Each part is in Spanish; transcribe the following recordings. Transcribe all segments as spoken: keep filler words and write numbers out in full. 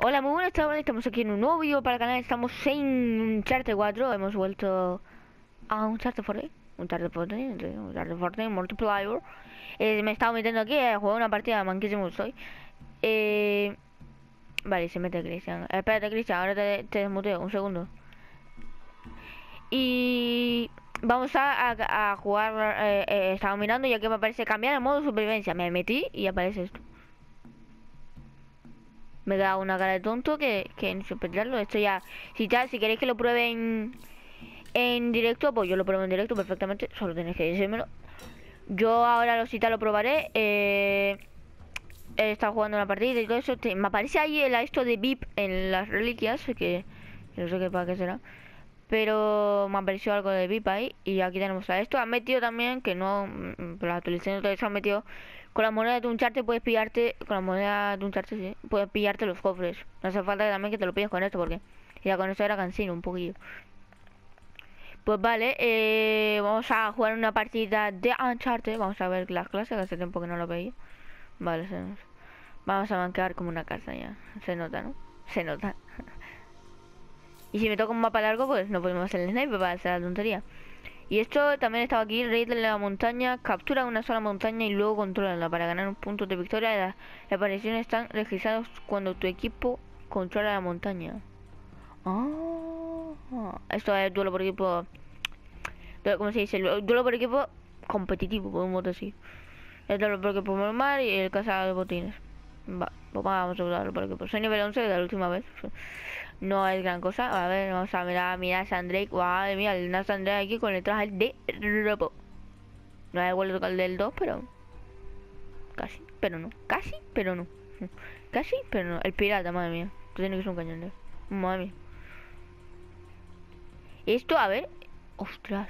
Hola, muy buenas tardes, estamos aquí en un nuevo vídeo para el canal, estamos en Uncharted cuatro, hemos vuelto a Uncharted cuatro, Uncharted cuatro, Uncharted cuatro, Multiplayer. Eh, me he estado metiendo aquí a jugar una partida, manquísimo estoy. Eh, vale, se mete Cristian. Eh, espérate, Cristian, ahora te, te desmuteo, un segundo. Y vamos a, a, a jugar, eh, eh, estaba mirando y aquí me aparece cambiar el modo supervivencia. Me metí y aparece esto. Me da una cara de tonto que, que en superarlo. Esto ya, si tal, si queréis que lo pruebe en, en directo, pues yo lo pruebo en directo perfectamente. Solo tenéis que decírmelo. Yo ahora lo cita lo probaré. Eh, he estado jugando una partida y todo eso. Te, me aparece ahí el esto de V I P en las reliquias, que, que no sé qué para qué será. Pero me apareció algo de V I P ahí. Y aquí tenemos a esto. Han metido también, que no, por la actualización de todo eso han metido. Con la moneda de Uncharted puedes pillarte, con la moneda de Uncharted sí, puedes pillarte los cofres. No hace falta que también que te lo pilles con esto porque ya con esto era cansino un poquillo. Pues vale, eh, vamos a jugar una partida de Uncharted. Vamos a ver las clases, que hace tiempo que no lo veía. Vale, se nos... vamos a banquear como una casa ya. Se nota, ¿no? Se nota. Y si me toca un mapa largo, pues no podemos hacer el sniper para hacer la tontería. Y esto también estaba aquí, rey de la montaña, captura una sola montaña y luego contrólala para ganar un punto de victoria. Las apariciones están registradas cuando tu equipo controla la montaña. Ah, esto es duelo por equipo, ¿cómo se dice? Duelo por equipo competitivo, por un modo así. El duelo por equipo normal y el cazador de botines. Va, pues vamos a duelo por equipo. Soy nivel once de la última vez. No es gran cosa. A ver, vamos a mirar, mira Nathan Drake. Madre mía, el Nathan Drake aquí con el traje de robo. No es igual que el del dos, pero casi, pero no. Casi, pero no. Casi, pero no. El pirata, madre mía. Tú tienes que ser un cañón de... Madre mía. Esto, a ver. Ostras.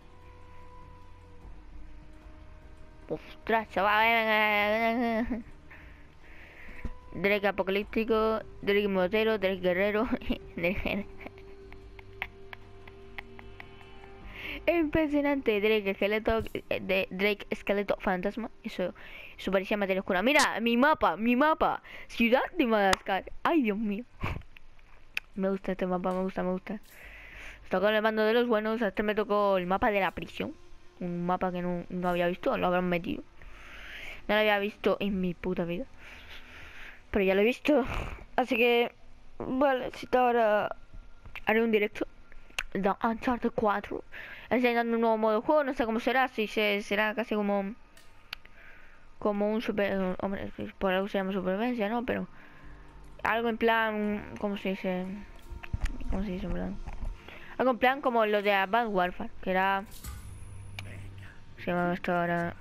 Ostras, chaval. Drake apocalíptico, Drake motero, Drake guerrero. Impresionante, Drake esqueleto, de Drake esqueleto fantasma. Eso, eso parecía materia oscura. Mira, mi mapa, mi mapa. Ciudad de Madagascar. Ay, Dios mío. Me gusta este mapa, me gusta, me gusta. Tocó el mando de los buenos. Este me tocó el mapa de la prisión. Un mapa que no, no había visto, lo habrán metido. No lo había visto en mi puta vida. Pero ya lo he visto. Así que, vale, si ahora haré un directo de Uncharted cuatro. Enseñando un nuevo modo de juego, no sé cómo será, si se, será casi como como un super, hombre, por algo se llama supervivencia, ¿no? Pero algo en plan, ¿cómo se dice? ¿Cómo se dice en plan? Algo en plan como lo de Advanced Warfare, que era, se llamaba esto ahora,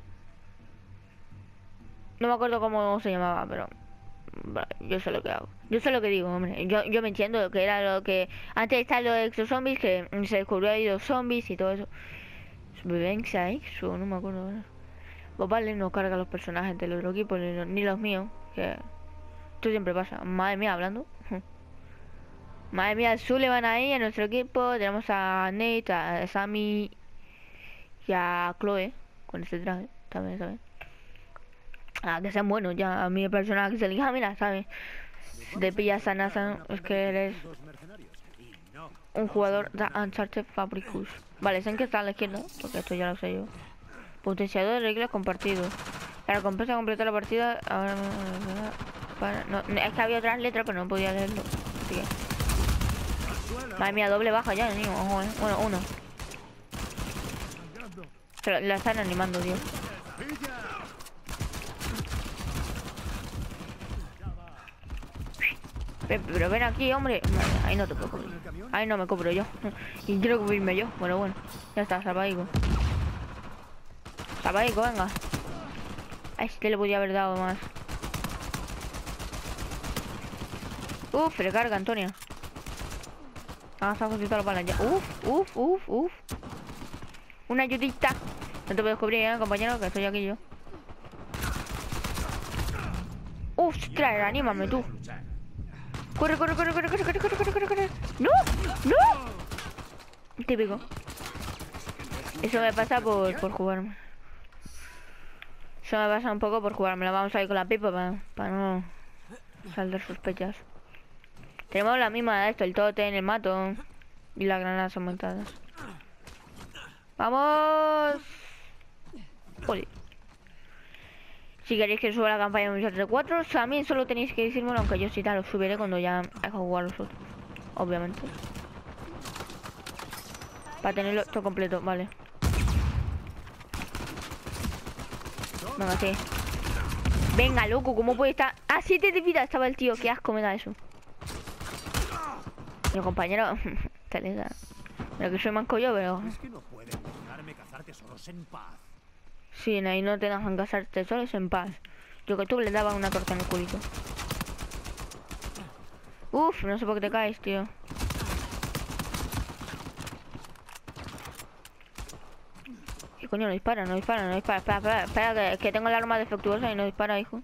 no me acuerdo cómo se llamaba, pero yo sé lo que hago. Yo sé lo que digo, hombre. Yo, yo me entiendo que era lo que... Antes está lo de exozombies, que se descubrió ahí los zombies y todo eso. Supervivencia, ¿eh? Eso no me acuerdo ahora. Pues vale, no carga los personajes del otro equipo, ni, ni los míos. Que esto siempre pasa. Madre mía, hablando. Madre mía, Sullivan ahí en nuestro equipo. Tenemos a Nate, a Sammy y a Chloe con este traje. También, ¿sabes? Ah, que sean buenos ya. A mí el personaje que se elija, mira, ¿sabes? Si te pillas a Nathan, es que eres un jugador de Uncharted Fabricus. Vale, sé que está a la izquierda, porque esto ya lo sé yo. Potenciador de reglas compartido. La recompensa completar la partida. Ahora para, no, es que había otras letras, pero no podía leerlo. Así que... Madre mía, doble baja ya, niño. Ojo, eh. Bueno, uno. Pero la están animando, Dios. Pero ven aquí, hombre. Ahí no te puedo cubrir. Ahí no me cubro yo. Y quiero cubrirme yo. Bueno, bueno. Ya está, salvaico. Salvaico, venga. A este le podía haber dado más. Uf, le carga, Antonio. Vamos a consultar las balas ya. Uf, uf, uf, uf. Una ayudita. No te puedo cubrir, ¿eh, compañero? Que estoy aquí yo. Ostras, anímame tú. Corre, corre, corre, corre, corre, corre, corre, corre, corre, corre. ¡No! ¡No! Típico. Eso me pasa por, por jugarme. Eso me pasa un poco por jugarme. La vamos a ir con la pipa para, para no saldar sospechas. Tenemos la misma de esto, el totem, el mato y las granadas aumentadas. ¡Vamos! Joder. Si queréis que suba la campaña de Uncharted cuatro, también solo tenéis que decírmelo, aunque yo sí tal lo subiré cuando ya haya jugado los otros. Obviamente. Para tenerlo todo completo, vale. Venga, sí. Venga, loco, ¿cómo puede estar? A siete de vida estaba el tío, qué asco me da eso. Mi compañero, te le da. Mira que soy manco yo, pero... Es que no pueden dejarme cazar tesoros en paz. Sí, ahí no te dejan cazar tesoros en paz. Yo que tú le daba una torta en el culito. Uf, no sé por qué te caes, tío. ¿Qué coño? No dispara, no dispara, no dispara. Espera, espera, espera, que, que tengo el arma defectuosa y no dispara, hijo.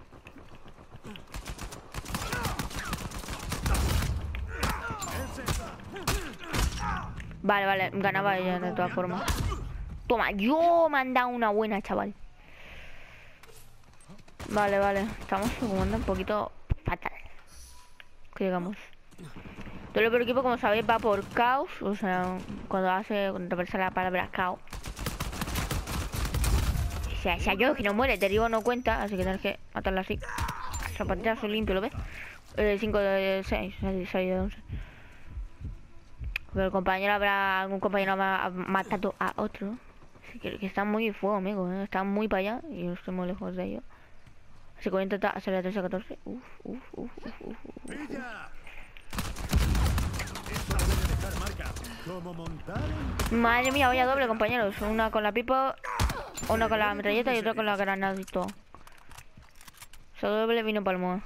Vale, vale, ganaba ella de todas formas. Toma, yo me han dado una buena, chaval. Vale, vale, estamos jugando un poquito fatal. Que digamos. Todo el equipo, como sabéis, va por caos. O sea, cuando hace, cuando reversa la palabra caos. O sea, si yo que no muere, te digo no cuenta, así que tienes que matarla así. Zapatazo limpio, ¿lo ves? Eh, cinco de seis, seis de once. Pero el compañero habrá, algún compañero habrá matado a otro. Así que, que están muy fuego, amigo, ¿eh? Están muy para allá y yo estoy muy lejos de ellos. Así que voy a intentar hacer la trece a catorce. Uf, uf, uf, uf, uf, uf. Madre mía, vaya doble, compañeros. Una con la pipa, una con la metralleta y otra con la granadito. Esa doble vino palmo.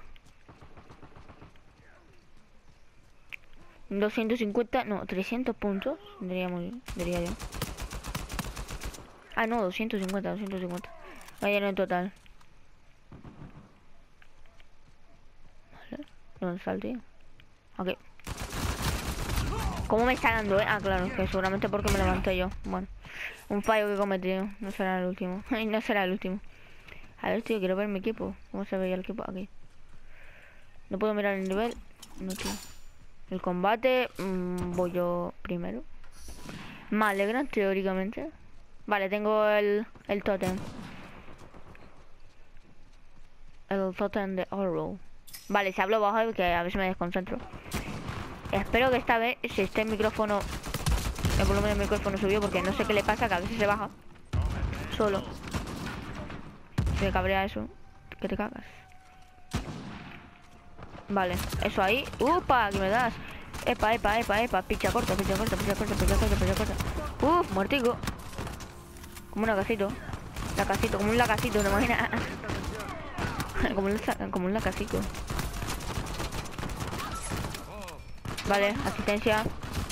doscientos cincuenta, no, trescientos puntos. Diría muy, diría yo. Ah, no, doscientos cincuenta, doscientos cincuenta. Vaya en total. Vale. ¿Dónde está el tío? Ok. ¿Cómo me está dando, eh? Ah, claro, que seguramente porque me levanté yo. Bueno, un fallo que he cometido. No será el último. Ay, no será el último. A ver, tío, quiero ver mi equipo. ¿Cómo se veía el equipo? Aquí. No puedo mirar el nivel. No, tío. El combate, mmm, voy yo primero. Me alegra, teóricamente. Vale, tengo el, el totem. El totem de oro. Vale, si hablo bajo, que a ver si me desconcentro. Espero que esta vez se esté el micrófono, el volumen del micrófono subió, porque no sé qué le pasa, que a veces se baja solo. Se me cabrea eso, que te cagas. Vale, eso ahí. ¡Upa! ¿Qué me das? Epa, epa, epa, epa. Picha corta, picha corta, picha corta, picha corta, picha corta. ¡Uf! Muertico. Como un lacasito. Lacasito, como un lacasito, ¿te imaginas? como, un, como un lacasito. Vale, asistencia.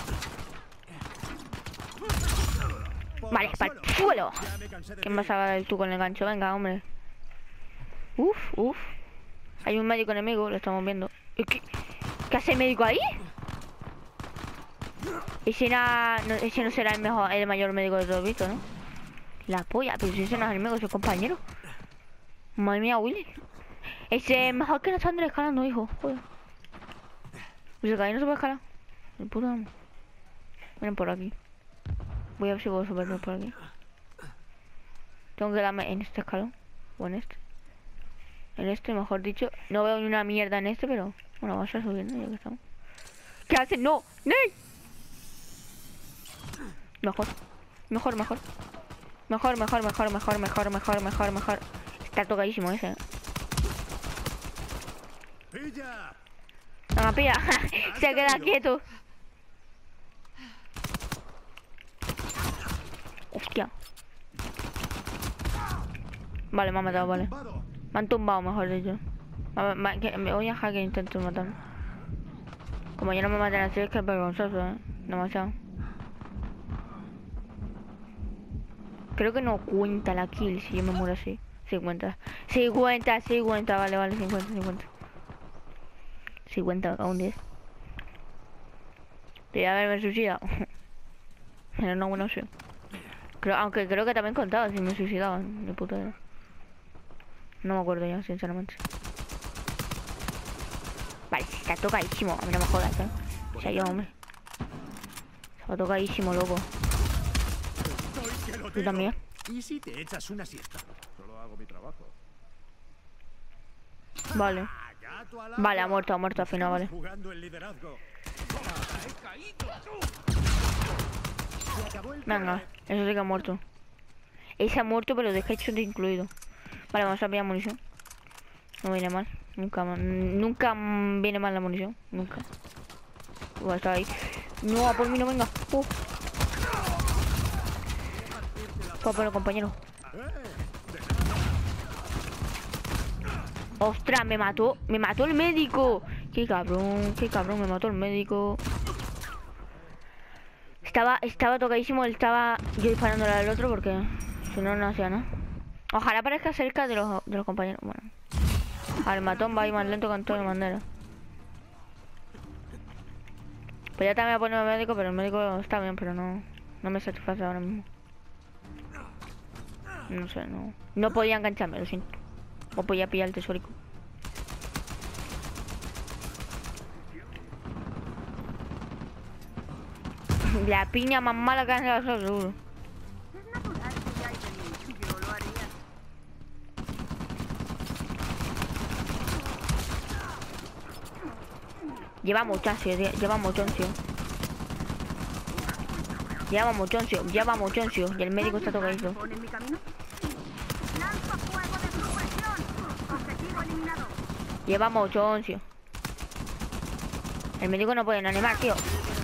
Vale, para el suelo. ¿Quién vas a dar tú con el gancho? Venga, hombre. Uf, uf. Hay un médico enemigo, lo estamos viendo. ¿Qué, ¿Qué hace el médico ahí? Ese, na, no, ese no será el mejor, el mayor médico de todos visto, ¿no? La polla, pero si ese no es el médico, es el compañero. Madre mía, Willy. Ese es mejor que Sandra escalando, hijo. Joder. Pues ahí no se puede escalar. El puto amo. Miren por aquí. Voy a ver si puedo subirme por aquí. Tengo que darme en este escalón. O en este. En este, mejor dicho. No veo ni una mierda en este, pero... Bueno, vamos a subir, ¿no? Ya que estamos. ¿Qué hacen? ¡No! ¡No! Mejor. Mejor, mejor. Mejor, mejor, mejor, mejor, mejor, mejor, mejor, mejor. Está tocadísimo ese. Venga, pilla. Se queda quieto. Hostia. Vale, me ha matado, vale. Me han tumbado, mejor dicho. Me voy a dejar que intento matar. Como ya no me matan así, es que es vergonzoso, eh. Demasiado. Creo que no cuenta la kill si yo me muero así. Sí cuenta. Sí cuenta, sí cuenta. Vale, vale, cincuenta, cincuenta. cincuenta, a un diez. Debería haberme suicidado. Era una buena opción. Creo, aunque creo que también contaba si me suicidaban. De puta idea. No me acuerdo ya, sinceramente. Vale, sí, está tocadísimo. A mí no me jodas, ¿eh? O sea, yo, hombre. Está tocadísimo, loco. Tú también. ¿Y si te echas una siesta? Solo hago mi trabajo. Vale. Gato al Vale, ha agua. muerto, ha muerto al final, vale. Jugando el liderazgo. He caído. Se acabó el Venga, correr. eso sí que ha muerto. Ese ha muerto, pero de headshot incluido. Vale, vamos a pillar munición. No viene mal. Nunca, ma- nunca mm, viene mal la munición. Nunca. Igual está ahí. No, a por mí no venga. Uh. Fue a por el compañero. Ostras, me mató. Me mató el médico. Qué cabrón, qué cabrón, me mató el médico. Estaba, estaba tocadísimo, él estaba yo disparándole al otro porque si no, no hacía nada. Ojalá parezca cerca de los, de los compañeros. Bueno. Al matón va a ir más lento que Antonio Bandera. Pues ya también voy a poner el médico, pero el médico está bien, pero no, no me satisface ahora mismo. No sé, no. No podía engancharme, lo siento. O podía pillar el tesórico. La piña más mala que han hecho, seguro. Es natural que ya hay de mí. Yo lo haría. Llevamos chancio, tío, llevamos chancio. Llevamos chancio, llevamos chancio. Y el médico está tocadito. ¿Pone en mi camino? Lanzo fuego de supresión. Objetivo eliminado. Llevamos chancio. El médico no puede no animar, tío.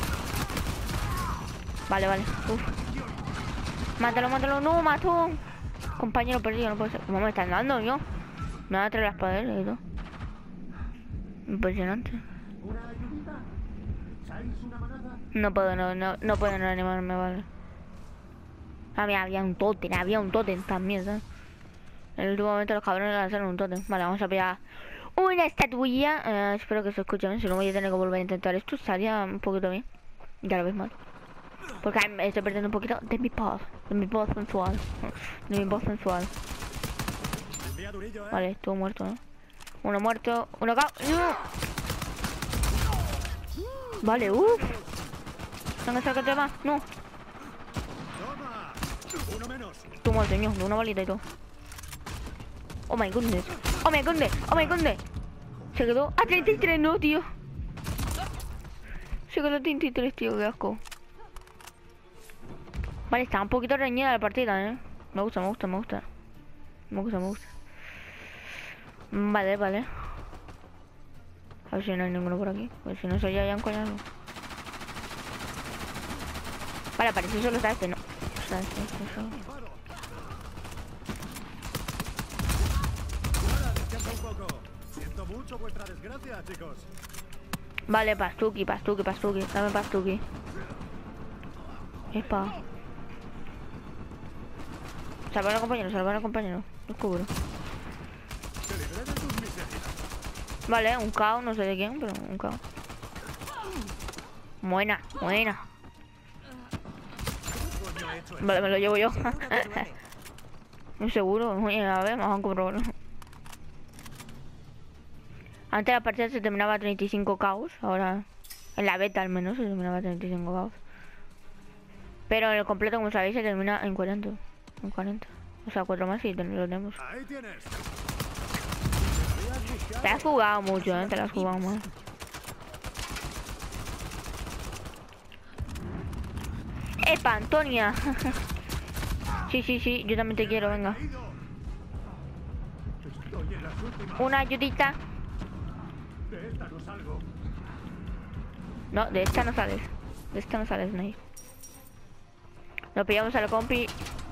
Vale, vale. Uf. Mátalo, mátalo. No, mató. Compañero perdido, no puede ser. ¿Cómo me están dando yo? Me van a traer las padeles y todo. Impresionante. ¿Una ayudita? ¿Sois una manada? No puedo, no, no, no puedo no animarme, vale. Ah, mira, había un tótem, había un tótem también, ¿sabes? En el último momento los cabrones lanzaron un tótem. Vale, vamos a pillar una estatuilla. Eh, espero que se escuche bien, si no voy a tener que volver a intentar esto. Estaría un poquito bien. Ya lo ves mal. Porque estoy perdiendo un poquito de mi voz. De mi voz sensual. De mi voz sensual. Envía durillo, ¿eh? Vale, todo muerto, ¿no? Uno muerto, uno cao. ¡No! Vale, uff. Venga, sácate más. No. Toma. Uno menos. Tú muerto, ño, de una balita y todo. Oh my goodness. Oh my goodness. Oh my goodness. Se quedó a treinta y tres, no, tío. Se quedó a treinta y tres, tío, qué asco. Vale, está un poquito reñida la partida, ¿eh? Me gusta, me gusta, me gusta. Me gusta, me gusta. Vale, vale. A ver si no hay ninguno por aquí. Pues si no soy ya, ya un coñazo. Vale, parece que solo está este, ¿no? O sea, este, este, este. Disparo. Ahora, descansa un poco. Siento mucho vuestra desgracia, chicos. Vale, pastuki, pastuki, pastuki. Dame pastuki. Espa. Salvar al compañero, salvar al compañero. Lo cubro. Te libré de tus miserias. Vale, un K O, no sé de quién, pero un K O. Buena, buena. ¿Qué coño he hecho eso? Vale, me lo llevo yo. Seguro que te duele. Muy seguro. Oye, a ver, vamos a comprobarlo. Antes la partida se terminaba a treinta y cinco caos, ahora en la beta al menos se terminaba a treinta y cinco caos. Pero en el completo, como sabéis, se termina en cuarenta. En cuarenta. O sea, cuatro más y ten- lo tenemos. Ahí tienes. Te has jugado mucho, ¿eh? Te lo has jugado más. ¡Epa, Antonia! Sí, sí, sí, yo también te quiero, venga. Estoy en las últimas. Una ayudita. De esta no salgo. No, de esta no sales. De esta no sales, Nate. Nos pillamos a la compi.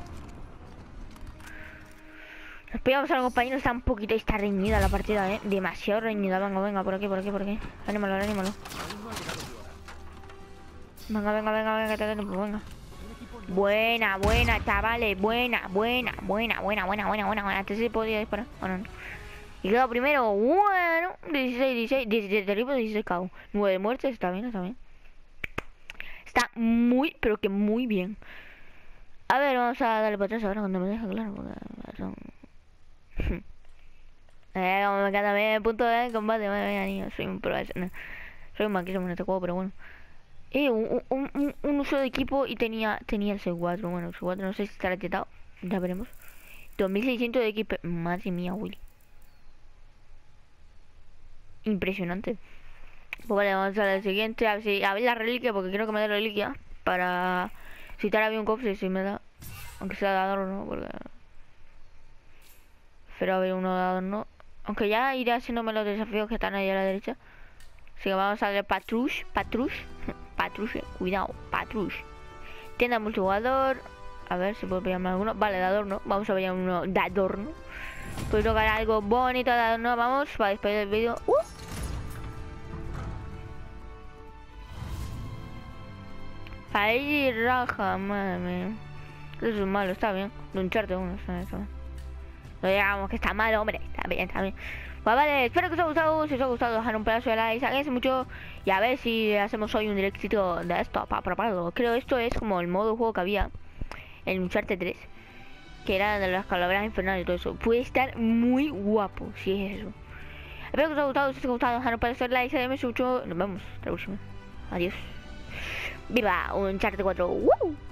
Nos pillamos a los compañeros. Está un poquito, está reñida la partida, eh. Demasiado reñida. Venga, venga, por aquí, por aquí, por aquí. Anímalo, anímalo. Aún no ha llegado tu hora. Venga, venga, venga, venga, que te dé tiempo, venga. Buena, buena, chavales. Buena, buena, buena, buena, buena, buena, buena, buena. Antes se podía disparar. Bueno, no. Y quedó primero. Bueno, dieciséis, dieciséis, dieciséis derribos, dieciséis K O. nueve muertes, está bien, está bien. Está muy, pero que muy bien. A ver, vamos a darle para atrás ahora cuando me deja, claro, porque son... Eh, como me encanta bien el punto de combate, madre mía, niño, soy un pro, no, soy un maquísimo en este juego, pero bueno. Eh, un, un, un, un uso de equipo y tenía tenía el C cuatro, bueno, el C cuatro no sé si estará tetado, ya veremos. dos mil seiscientos de equipo, madre mía, Willy. Impresionante. Pues vale, vamos a la siguiente, a ver, si, a ver la reliquia, porque quiero que me dé la reliquia para citar a un cofre si me da, aunque sea de adorno, porque... Pero a ver uno de adorno, aunque ya iré haciéndome los desafíos que están ahí a la derecha. Así que vamos a ver Patrush, Patrush, Patrush, cuidado, Patrush. Tienda multijugador, a ver si puedo pillarme alguno. Vale, de adorno, vamos a pillar uno de adorno. Puedo tocar algo bonito de adorno, vamos, para despedir el vídeo. Uh. Ahí raja, madre mía. Eso es malo, está bien. De un charte uno, está bien. No digamos que está mal, hombre, está bien, está bien. Pues vale, espero que os haya gustado. Si os ha gustado, dejar un pedazo de like, agradece mucho. Y a ver si hacemos hoy un directito de esto para probarlo. Creo esto es como el modo de juego que había en Uncharted tres, que era de las calaveras infernales y todo eso. Puede estar muy guapo, si es eso. Espero que os haya gustado. Si os ha gustado, dejar un pedazo de like, agradece mucho. Nos vemos hasta la próxima. Adiós. Viva Uncharted cuatro. ¡Woo!